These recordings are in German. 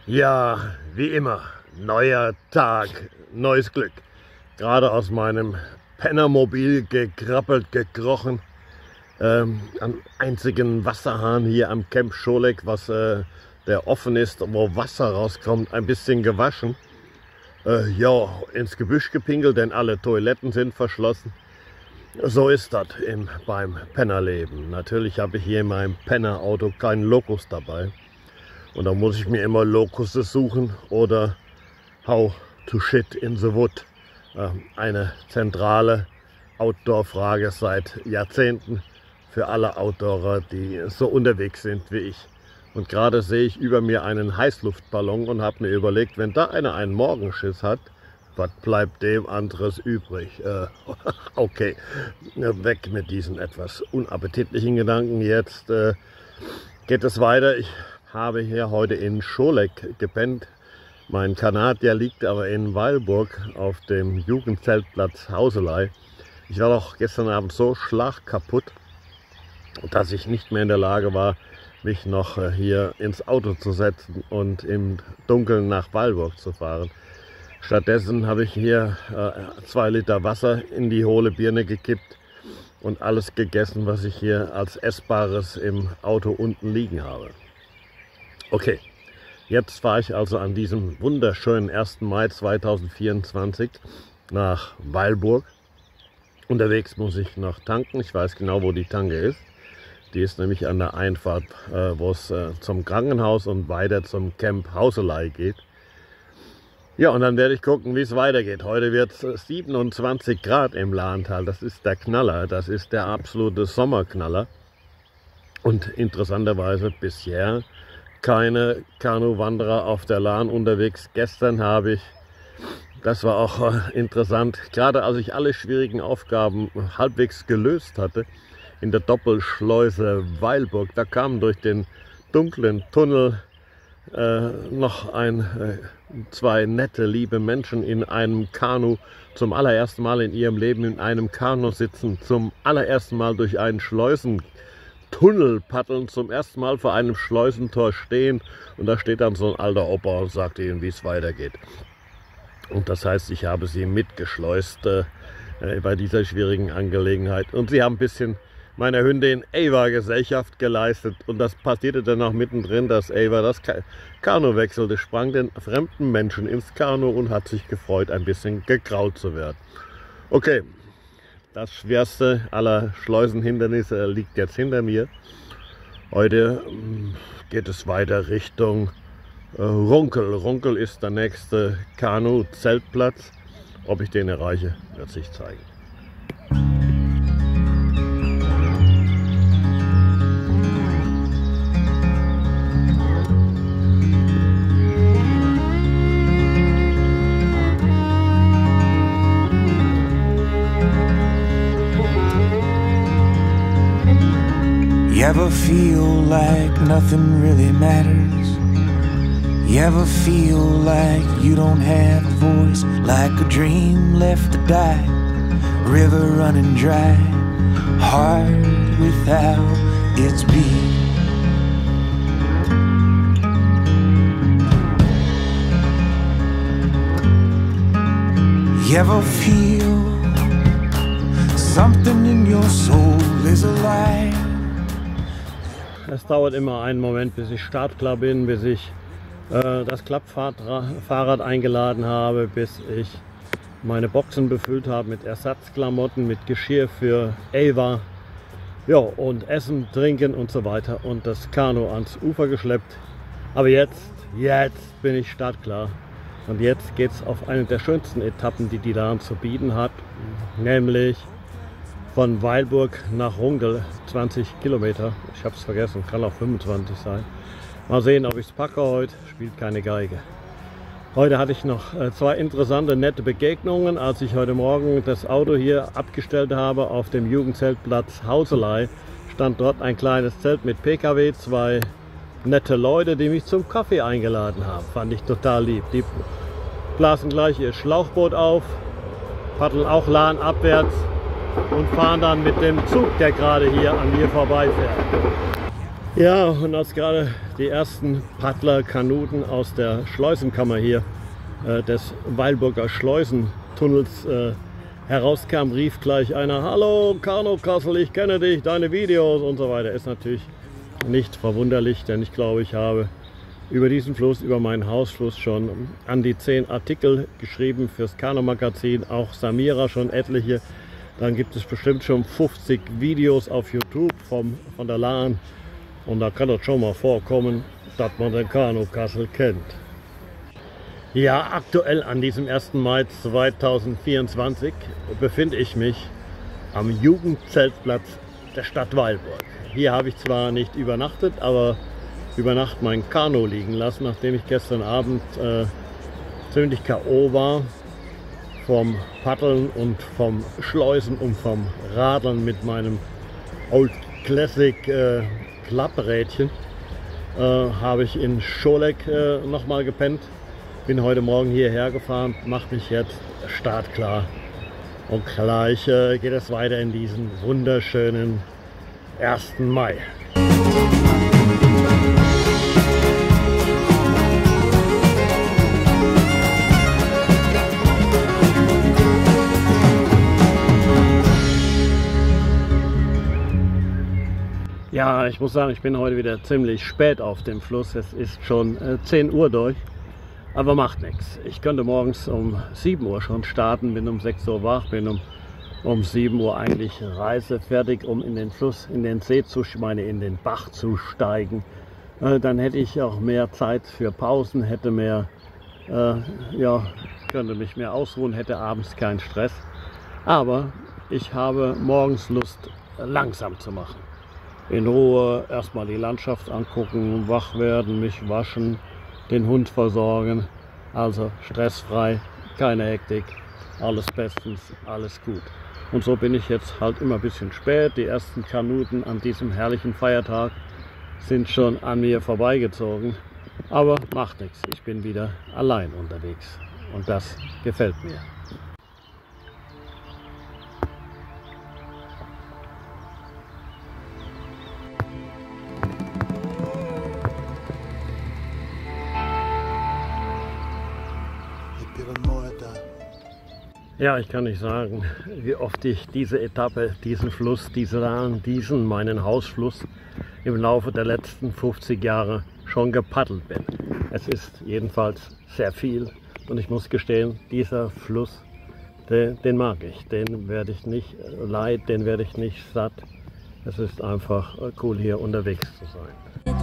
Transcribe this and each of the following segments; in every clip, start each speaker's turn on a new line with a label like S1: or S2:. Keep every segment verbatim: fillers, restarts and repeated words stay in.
S1: Ja, wie immer, neuer Tag, neues Glück. Gerade aus meinem Pennermobil gekrabbelt, gekrochen. Ähm, am einzigen Wasserhahn hier am Camp Scholek, was äh, der offen ist, wo Wasser rauskommt, ein bisschen gewaschen. Äh, ja, ins Gebüsch gepinkelt, denn alle Toiletten sind verschlossen. So ist das im, beim Pennerleben. Natürlich habe ich hier in meinem Pennerauto keinen Lokus dabei. Und da muss ich mir immer Lokusse suchen oder How to Shit in the Wood. Eine zentrale Outdoor-Frage seit Jahrzehnten für alle Outdoorer, die so unterwegs sind wie ich. Und gerade sehe ich über mir einen Heißluftballon und habe mir überlegt, wenn da einer einen Morgenschiss hat, was bleibt dem anderes übrig? Äh, okay, weg mit diesen etwas unappetitlichen Gedanken. Jetzt äh, geht es weiter. Ich habe hier heute in Scholek gepennt. Mein Kanadier liegt aber in Weilburg auf dem Jugendzeltplatz Hauselei. Ich war doch gestern Abend so schlagkaputt, dass ich nicht mehr in der Lage war, mich noch hier ins Auto zu setzen und im Dunkeln nach Weilburg zu fahren. Stattdessen habe ich hier äh, zwei Liter Wasser in die hohle Birne gekippt und alles gegessen, was ich hier als Essbares im Auto unten liegen habe. Okay, jetzt fahre ich also an diesem wunderschönen ersten Mai zweitausendvierundzwanzig nach Weilburg. Unterwegs muss ich noch tanken. Ich weiß genau, wo die Tanke ist. Die ist nämlich an der Einfahrt, äh, wo es äh, zum Krankenhaus und weiter zum Camp Hauselei geht. Ja, und dann werde ich gucken, wie es weitergeht. Heute wird es siebenundzwanzig Grad im Lahntal. Das ist der Knaller. Das ist der absolute Sommerknaller. Und interessanterweise bisher keine Kanuwanderer auf der Lahn unterwegs. Gestern habe ich, das war auch interessant, gerade als ich alle schwierigen Aufgaben halbwegs gelöst hatte, in der Doppelschleuse Weilburg, da kamen durch den dunklen Tunnel äh, noch ein, äh, zwei nette, liebe Menschen in einem Kanu, zum allerersten Mal in ihrem Leben in einem Kanu sitzen, zum allerersten Mal durch einen Schleusen Tunnel paddeln, zum ersten Mal vor einem Schleusentor stehen und da steht dann so ein alter Opa und sagt ihnen, wie es weitergeht. Und das heißt, ich habe sie mitgeschleust äh, bei dieser schwierigen Angelegenheit. Und sie haben ein bisschen meiner Hündin Ava Gesellschaft geleistet. Und das passierte dann auch mittendrin, dass Ava das Kanu wechselte, sprang den fremden Menschen ins Kanu und hat sich gefreut, ein bisschen gekrault zu werden. Okay. Das schwerste aller Schleusenhindernisse liegt jetzt hinter mir. Heute geht es weiter Richtung äh, Runkel. Runkel ist der nächste Kanu-Zeltplatz. Ob ich den erreiche, wird sich zeigen.
S2: You ever feel like nothing really matters? You ever feel like you don't have a voice? Like a dream left to die, river running dry, heart without its beat. You ever feel something in your soul is alive?
S1: Es dauert immer einen Moment, bis ich startklar bin, bis ich äh, das Klappfahrrad eingeladen habe, bis ich meine Boxen befüllt habe mit Ersatzklamotten, mit Geschirr für Ava, ja, und Essen, Trinken und so weiter und das Kanu ans Ufer geschleppt. Aber jetzt, jetzt bin ich startklar und jetzt geht es auf eine der schönsten Etappen, die die Lahn zu bieten hat, nämlich von Weilburg nach Runkel, zwanzig Kilometer. Ich habe es vergessen, kann auch fünfundzwanzig sein. Mal sehen, ob ich es packe heute. Spielt keine Geige. Heute hatte ich noch zwei interessante, nette Begegnungen. Als ich heute Morgen das Auto hier abgestellt habe auf dem Jugendzeltplatz Hauselei, stand dort ein kleines Zelt mit P K W. Zwei nette Leute, die mich zum Kaffee eingeladen haben. Fand ich total lieb. Die blasen gleich ihr Schlauchboot auf, paddeln auch lahnabwärts und fahren dann mit dem Zug, der gerade hier an mir vorbeifährt. Ja, und als gerade die ersten Paddler-Kanuten aus der Schleusenkammer hier äh, des Weilburger Schleusentunnels äh, herauskam, rief gleich einer: Hallo Kano Kassel, ich kenne dich, deine Videos und so weiter. Ist natürlich nicht verwunderlich, denn ich glaube, ich habe über diesen Fluss, über meinen Hausfluss schon an die zehn Artikel geschrieben fürs Kanu-Magazin, auch Samira schon etliche. Dann gibt es bestimmt schon fünfzig Videos auf YouTube vom, von der Lahn. Und da kann es schon mal vorkommen, dass man den Kanu Kassel kennt. Ja, aktuell an diesem ersten Mai zweitausendvierundzwanzig befinde ich mich am Jugendzeltplatz der Stadt Weilburg. Hier habe ich zwar nicht übernachtet, aber über Nacht mein Kanu liegen lassen, nachdem ich gestern Abend äh, ziemlich K O war vom Paddeln und vom Schleusen und vom Radeln mit meinem Old Classic äh, Klapprädchen. Äh, habe ich in Scholek äh, noch mal gepennt. Bin heute Morgen hierher gefahren, mache mich jetzt startklar und gleich äh, geht es weiter in diesen wunderschönen ersten Mai. Ja, ich muss sagen, ich bin heute wieder ziemlich spät auf dem Fluss. Es ist schon äh, zehn Uhr durch, aber macht nichts. Ich könnte morgens um sieben Uhr schon starten, bin um sechs Uhr wach, bin um, um sieben Uhr eigentlich reisefertig, um in den Fluss, in den See zu, ich meine in den Bach zu steigen. Äh, dann hätte ich auch mehr Zeit für Pausen, hätte mehr, äh, ja, könnte mich mehr ausruhen, hätte abends keinen Stress. Aber ich habe morgens Lust, langsam zu machen. In Ruhe erstmal die Landschaft angucken, wach werden, mich waschen, den Hund versorgen. Also stressfrei, keine Hektik, alles bestens, alles gut. Und so bin ich jetzt halt immer ein bisschen spät. Die ersten Kanuten an diesem herrlichen Feiertag sind schon an mir vorbeigezogen. Aber macht nichts, ich bin wieder allein unterwegs und das gefällt mir. Ja, ich kann nicht sagen, wie oft ich diese Etappe, diesen Fluss, diese Lahn, diesen meinen Hausfluss im Laufe der letzten fünfzig Jahre schon gepaddelt bin. Es ist jedenfalls sehr viel und ich muss gestehen, dieser Fluss, den, den mag ich, den werde ich nicht leid, den werde ich nicht satt. Es ist einfach cool, hier unterwegs zu sein.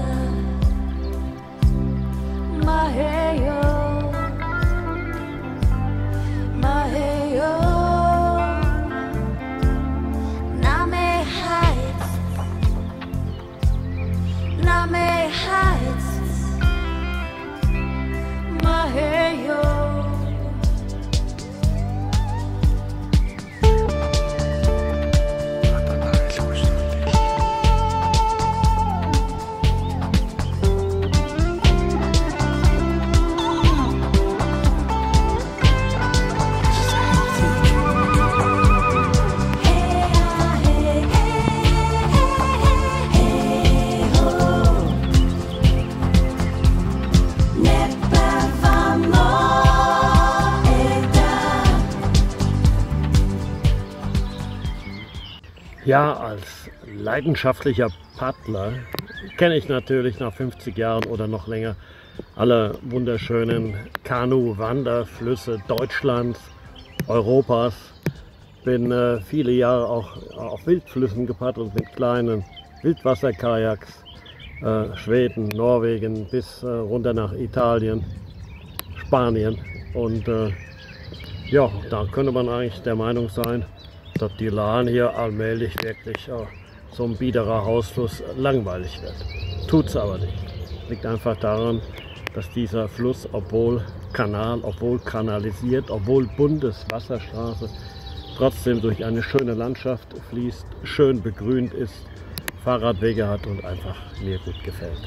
S1: Ja, als leidenschaftlicher Paddler kenne ich natürlich nach fünfzig Jahren oder noch länger alle wunderschönen Kanu-Wanderflüsse Deutschlands, Europas. Bin äh, viele Jahre auch auf Wildflüssen gepaddelt mit kleinen Wildwasserkajaks, äh, Schweden, Norwegen bis äh, runter nach Italien, Spanien. Und äh, ja, da könnte man eigentlich der Meinung sein, dass die Lahn hier allmählich wirklich äh, so ein biederer Hausfluss langweilig wird. Tut's aber nicht. Liegt einfach daran, dass dieser Fluss, obwohl Kanal, obwohl kanalisiert, obwohl Bundeswasserstraße, trotzdem durch eine schöne Landschaft fließt, schön begrünt ist, Fahrradwege hat und einfach mir gut gefällt.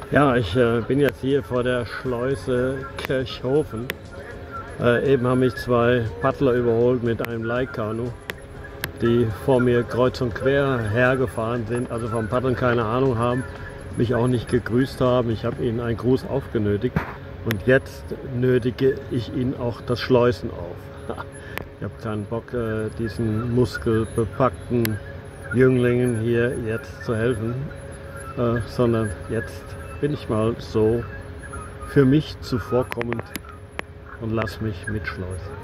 S1: Ja, ich äh, bin jetzt hier vor der Schleuse Kirchhofen. Äh, eben haben mich zwei Paddler überholt mit einem Leihkanu, die vor mir kreuz und quer hergefahren sind, also vom Paddeln keine Ahnung haben, mich auch nicht gegrüßt haben. Ich habe ihnen einen Gruß aufgenötigt und jetzt nötige ich ihnen auch das Schleusen auf. Ich habe keinen Bock, äh, diesen muskelbepackten Jünglingen hier jetzt zu helfen, äh, sondern jetzt bin ich mal so für mich zuvorkommend und lass mich mitschleusen.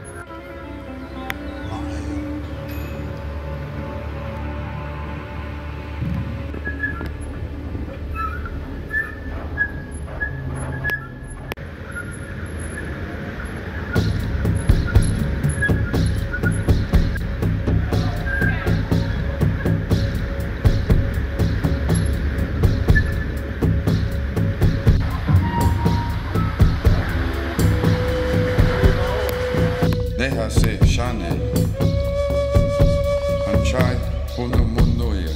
S3: Déjase Chanel, Anchai, Uno Mundo ya.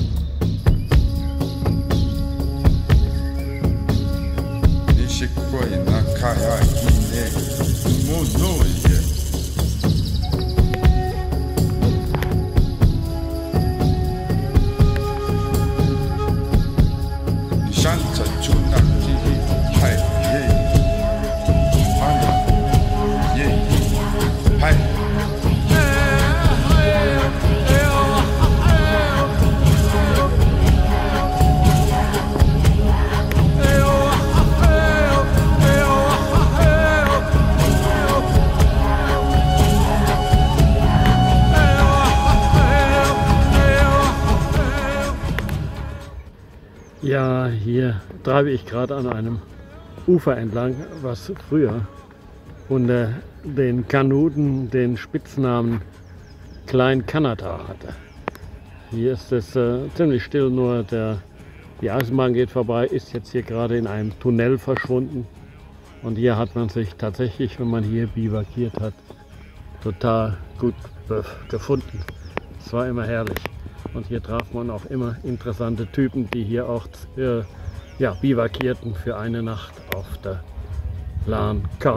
S3: Nishikoi Nakaya Kine, Mundo ya. Nishanta Chunaki, Hai, Ye.
S1: Ja, hier treibe ich gerade an einem Ufer entlang, was früher unter den Kanuten den Spitznamen Klein Kanada hatte. Hier ist es äh, ziemlich still, nur der, die Eisenbahn geht vorbei, ist jetzt hier gerade in einem Tunnel verschwunden. Und hier hat man sich tatsächlich, wenn man hier bivakiert hat, total gut gefunden. Es war immer herrlich. Und hier traf man auch immer interessante Typen, die hier auch äh, ja, bivakierten für eine Nacht auf der Lan Khao.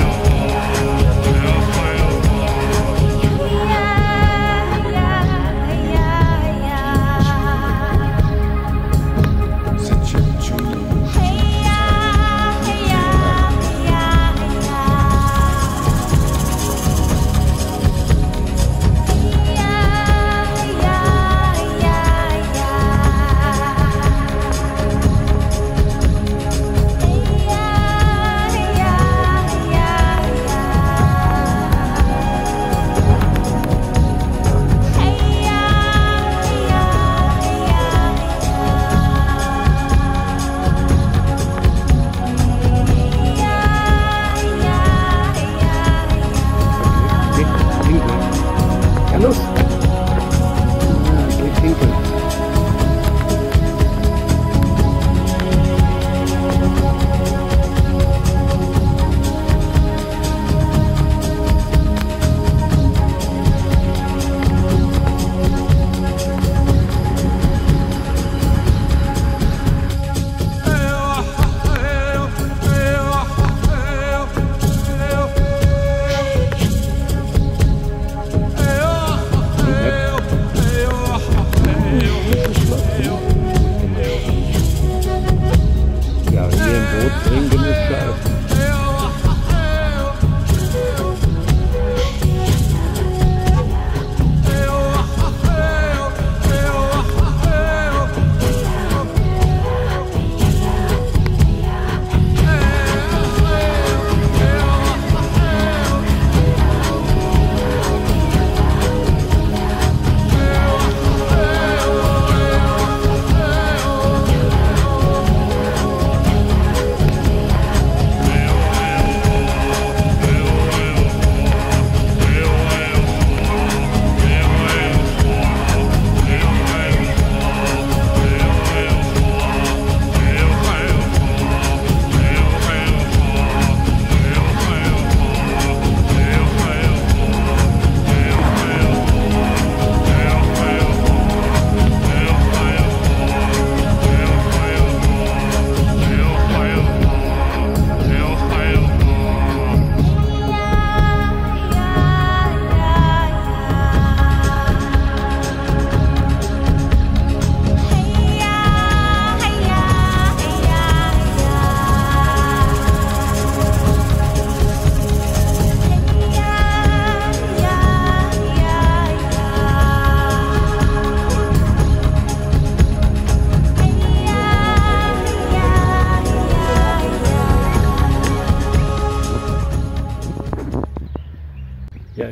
S1: Los! Ja, geht hinten.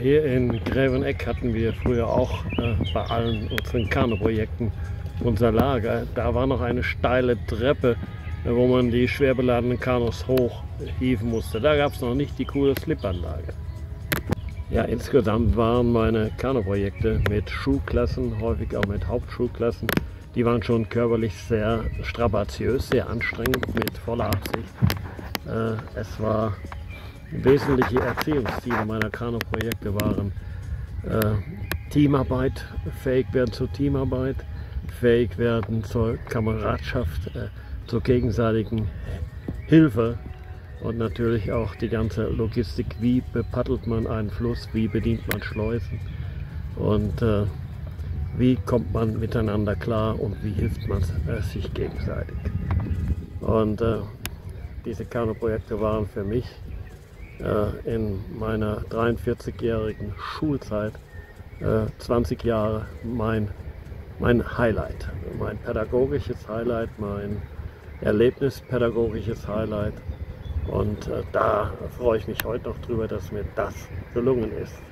S1: Hier in Gräveneck hatten wir früher auch äh, bei allen unseren Kanuprojekten unser Lager. Da war noch eine steile Treppe, äh, wo man die schwer beladenen Kanus hochhieven musste. Da gab es noch nicht die coole Slipanlage. Ja, insgesamt waren meine Kanuprojekte mit Schulklassen, häufig auch mit Hauptschulklassen, die waren schon körperlich sehr strapaziös, sehr anstrengend, mit voller Absicht. Äh, es war wesentliche Erziehungsziele meiner Kanuprojekte waren äh, Teamarbeit, fähig werden zur Teamarbeit, fähig werden zur Kameradschaft, äh, zur gegenseitigen Hilfe und natürlich auch die ganze Logistik, wie bepaddelt man einen Fluss, wie bedient man Schleusen und äh, wie kommt man miteinander klar und wie hilft man äh, sich gegenseitig. Und äh, diese Kanuprojekte waren für mich äh, in meiner dreiundvierzigjährigen Schulzeit äh, zwanzig Jahre mein, mein Highlight, mein pädagogisches Highlight, mein erlebnispädagogisches Highlight. Und äh, da freue ich mich heute noch drüber, dass mir das gelungen ist.